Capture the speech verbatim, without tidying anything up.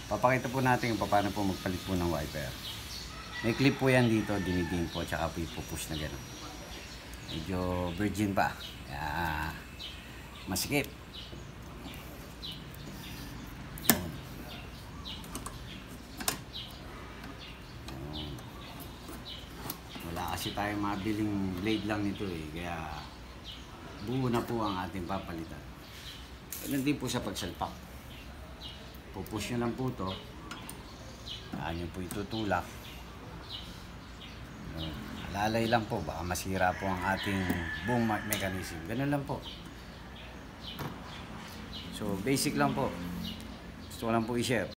Papakita po natin kung paano po magpalit po ng wiper. May clip po yan dito, dinigin po, tsaka po ipupush na gano'n. Medyo virgin pa. Kaya masikip. Wala kasi tayong mabiling blade lang nito eh. Kaya buo na po ang ating papalitan. Ganun din po sa pagsalpak. Pupush nyo lang po ito. Saan nyo po itutulak. Alalay lang po. Baka masira po ang ating boom mechanism. Ganun lang po. So basic lang po. Gusto ko lang po i-share.